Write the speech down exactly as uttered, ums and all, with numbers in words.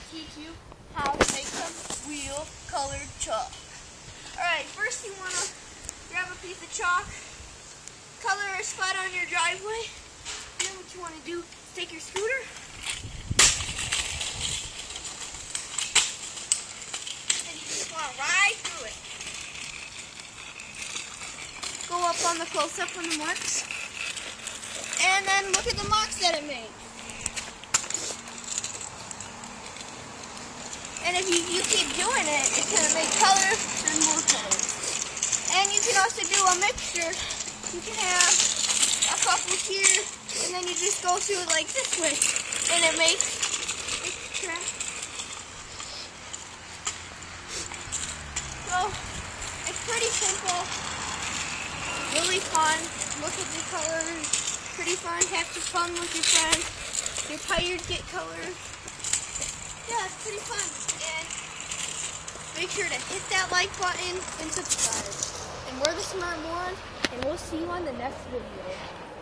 teach you how to make some wheel colored chalk. Alright, first you want to grab a piece of chalk, color a spot on your driveway. Then what you want to do is take your scooter and you just want to ride through it. Go up on the close-up on the marks and then look at the marks that it made. And if you, you keep doing it, it's going to make color and more color. And you can also do a mixture. You can have a couple here, and then you just go through it like this way. And it makes a track. So, it's pretty simple. Really fun. Look at the colors. Pretty fun. Have some fun with your friends. Your tires get colors. Yeah, it's pretty fun. And make sure to hit that like button and subscribe. And we're the Smart Morons, and we'll see you on the next video.